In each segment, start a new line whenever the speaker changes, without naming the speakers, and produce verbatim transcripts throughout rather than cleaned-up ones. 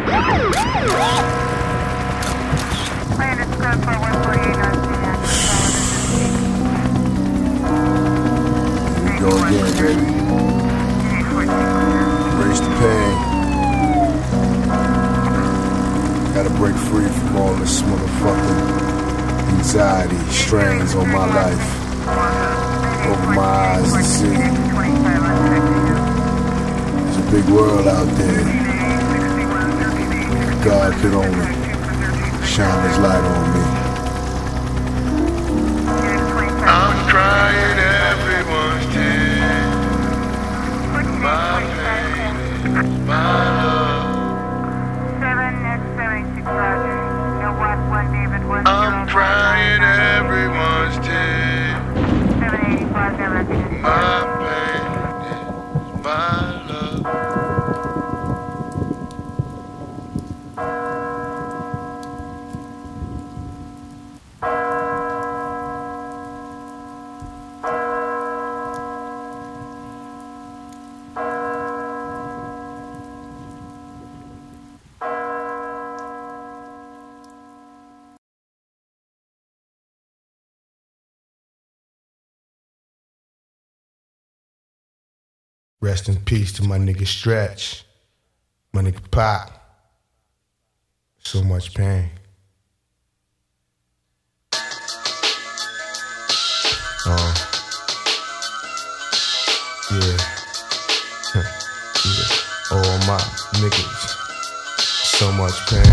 we go again, baby. Embrace the pain. Gotta break free from all this motherfucking anxiety, strains on my life. Open my eyes and see. There's a big world out there. God could only shine his light on me.
I'm crying everyone's tears. My pain, my love. I'm crying everyone's tears. My pain is my love.
Rest in peace to my nigga Stretch, my nigga Pop. So much pain. Oh, yeah. yeah. All my niggas. So much pain.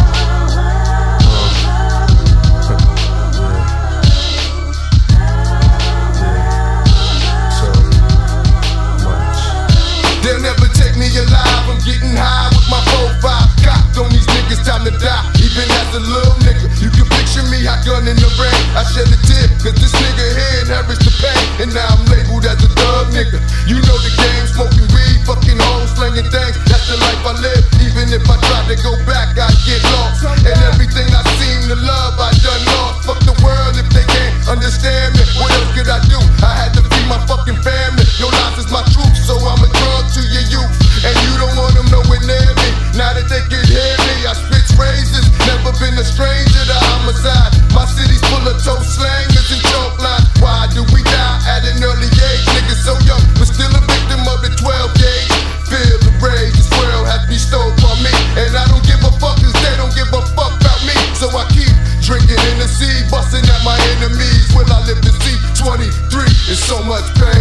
They'll never take me alive, I'm getting high with my four five cocked on these niggas, time to die, even as a little nigga. You can picture me, hot gun in the rain, I shed a tear, cause this nigga here inherits the pain. And now I'm labeled as a thug nigga. You know the game, smoking weed, fucking hoes, slinging things, that's the life I live. Even if I tried to go back, I'd get lost. And everything I seem to love, I done lost. Fuck the world if they can't understand me. What else could I do? I had to feed my fucking family. Your life is my truth, so I'm a drug to your youth. And you don't want them nowhere near me. Now that they can hear me, I spit phrases. Never been a stranger to homicide. My city's full of toe slangers and choke lines. Why do we die at an early age? Niggas so young, but still a victim of the twelve gauge. Feel the rage, this world has been stole from me. And I don't give a fuck cause they don't give a fuck about me. So I keep drinking in the sea, busting at my enemies. Will I live to see twenty-three? It's so much pain.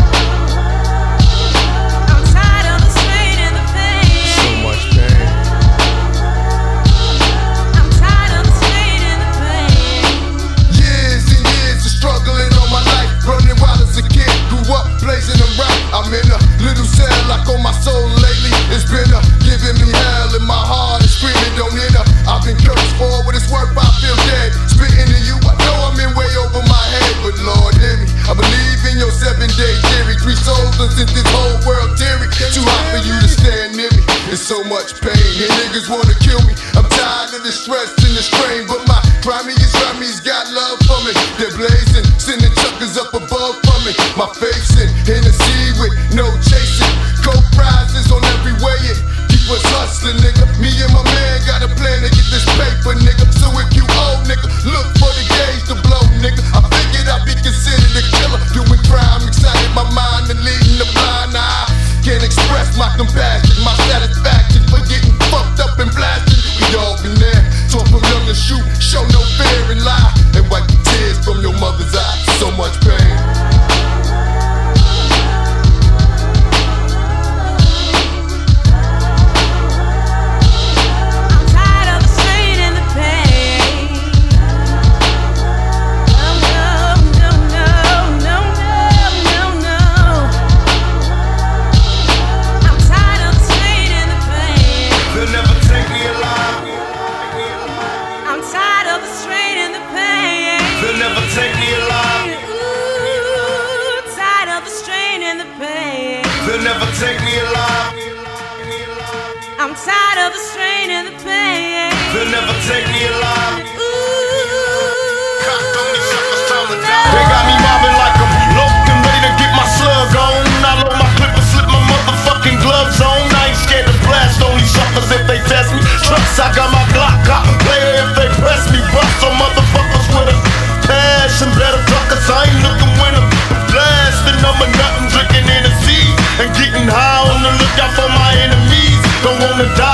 Blazing them right, I'm in a little cell like on my soul lately. It's been a giving me hell in my heart and screaming don't hit her. I've been cursed for what it's worth, I feel dead. Spitting to you, I know I'm in way over my head, but Lord hear me. I believe in your seven day theory. Three souls since this whole world theory. Too hot for you to stand near me. It's so much pain, and niggas wanna kill me. I'm tired of the stress and the strain, but my grimiest Grammys got love for me. They're blazing, sending chuckers up above for me. My faith's in Hennessy with no chasing. Coke prizes on every way it keep us hustling, nigga. Me and my man got a plan to get this paper, nigga. So if you old, nigga, look for the gauge to blow, nigga. I figured I'd be considered a killer, doing crime, excited my mind and leading the blind eye. Can't express my compassion, my satisfaction for getting fucked up and blasted. We all been there, taught from young to shoot, show no fear and lie, and wipe the tears from your mother's eyes. So much pain.
test me. Trucks, I got my Glock, got player if they press me. Bust some motherfuckers with a passion, better truckers, I ain't looking when I'm blasting. I'm a nothing, drinking in the sea and getting high on the lookout for my enemies. Don't wanna die.